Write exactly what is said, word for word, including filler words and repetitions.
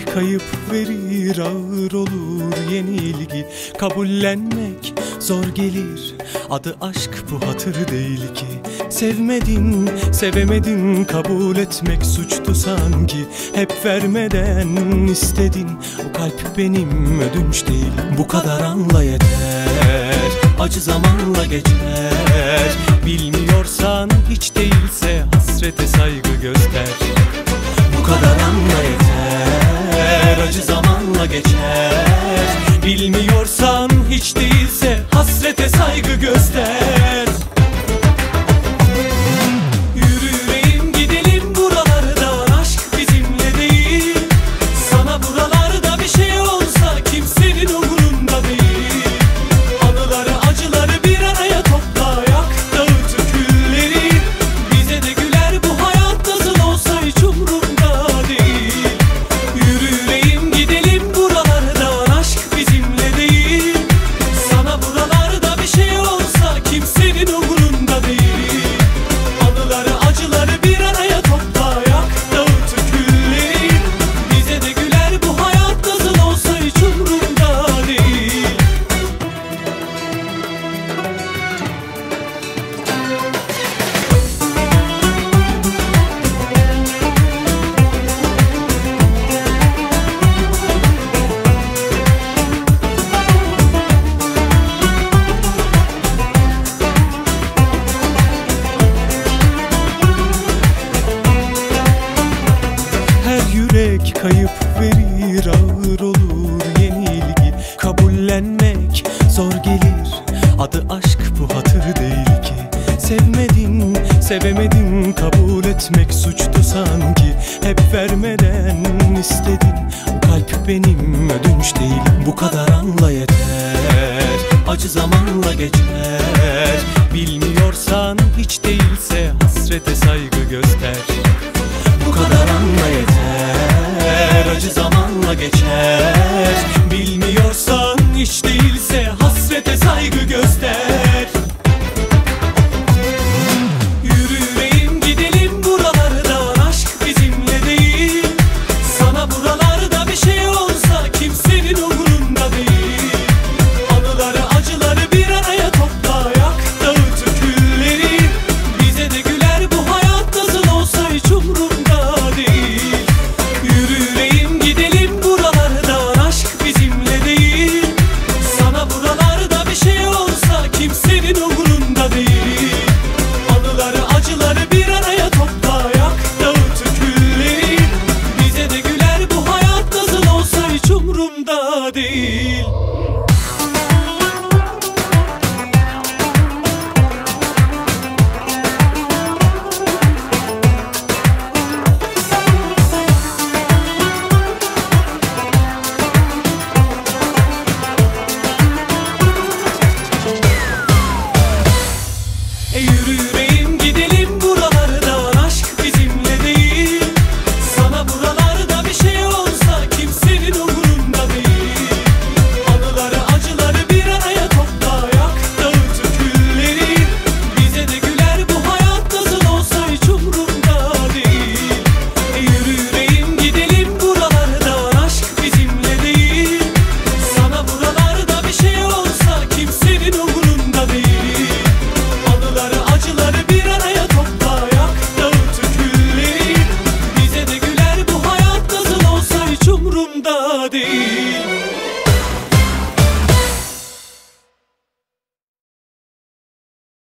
kayıp verir, ağır olur yenilgi. Kabullenmek zor gelir, adı aşk bu hatır değil ki. Sevmedin, sevemedin, kabul etmek suçtu sanki. Hep vermeden istedin, bu kalp benim, ödünç değil. Bu kadar anla yeter, acı zamanla geçer. Bilmiyorsan hiç değilse hasrete saygı göster. Bu kadar anla yeter, acı zamanla geçer. Bilmiyorsan hiç değilse hasrete saygı göster. Yürüyeyim gidelim buralardan, aşk bizimle değil. Sana buralarda bir şey olsa kimsenin umurunda değil. Anıları acıları bir araya topla, yak dağıt külleri. Bize de güler bu hayat nasıl olsa hiç umurumda değil. Yürüyeyim gidelim buralardan, aşk bizimle değil. Sana buralarda bir şey olsa kimsenin umurunda değil. Anıları acıları bir araya topla, yak dağıt külleri. Bize de güler bu hayat nasıl olsa hiç umurumda değil. Her yürek kayıp verir, ağır olur yenilgi. Kabullenmek zor gelir, adı aşk bu hatır değil ki. Sevmedin, sevemedin, kabul etmek suçtu sanki. Hep vermeden istedin, bu kalp benim, ödünç değil. Bu kadar anla yeter, acı zamanla geçer. Bilmiyorsan hiç değilse hasrete saygı göster. Bu kadar anla yeter, acı zamanla geçer. Bilmiyorsan hiç değilse hasrete saygı göster.